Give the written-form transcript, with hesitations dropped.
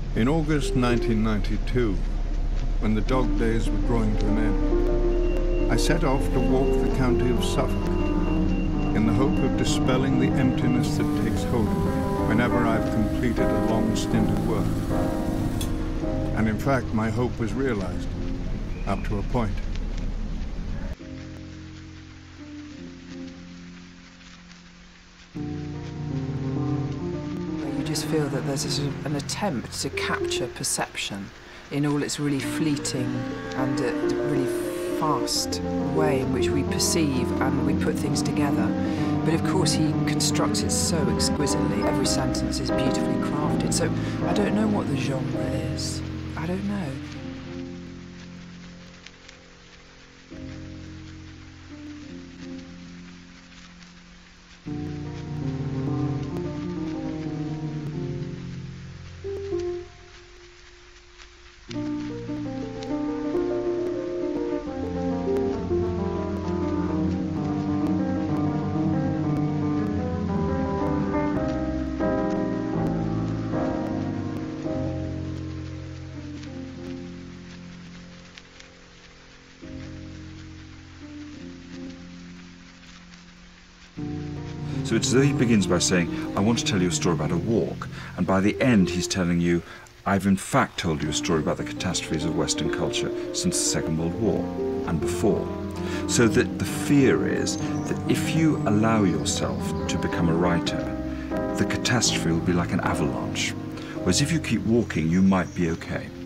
In August 1992, when the dog days were drawing to an end, I set off to walk the county of Suffolk in the hope of dispelling the emptiness that takes hold of me whenever I've completed a long stint of work. And in fact, my hope was realized, up to a point. You just feel that there's a sort of an attempt to capture perception in all its really fleeting and really fast way in which we perceive and we put things together. But of course he constructs it so exquisitely. Every sentence is beautifully crafted. So I don't know what the genre is. I don't know. So it's as though he begins by saying, I want to tell you a story about a walk, and by the end he's telling you, I've in fact told you a story about the catastrophes of Western culture since the Second World War and before. So that the fear is that if you allow yourself to become a writer, the catastrophe will be like an avalanche, whereas if you keep walking, you might be okay.